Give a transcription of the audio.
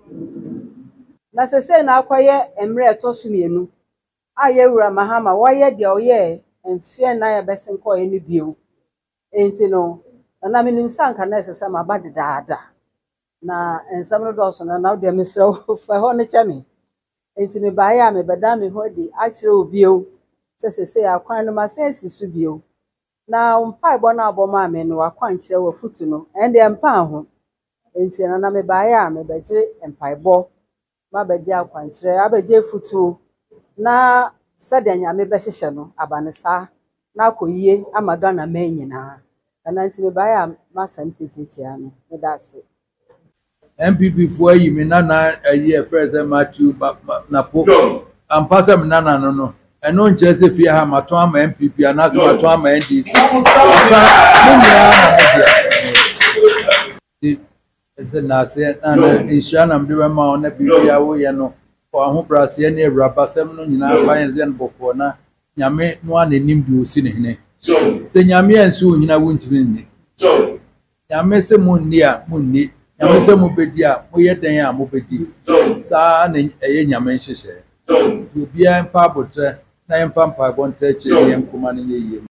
Na sese na akoye emre etosu mienu aye wura mahama woye de oye emfie na ya besenko ye ne bio enti no na minim sanka na sese ma ba dedaada na ensam no do so na de mesrew fa ho ne cheme enti me ba ya me beda me ho di a kire obio sese ya kwan no ma sensi su bio na mpa ibo na aboma me no akwan kire wa futu no ende mpa ho enti na me ba ya me beje mpa ibo ma beje akwan kire abeje futu na sade nyame behihye no abanesa na akoyie amaga na manyina na nti me ba ya masam tititia no me da se MPP for yi me nana ayi president Matthew na po ampasa me nana no eno nche se fie ha mato ama MPP anas mato ama NDC ese na se na insha na mde ma ona bibia wo ye no ko aho brase ne awurabasem no nyina fa yen zen boko na nyame no ananim bi osi ne hene se nyame enso nyina wontimi ni nyame se munni a munni nyame se mu bedi a moye den a mo bedi sa na eye nyame nhyehyɛ obia mfa abotre na yemfa mpa bonta che yem kuma ne ye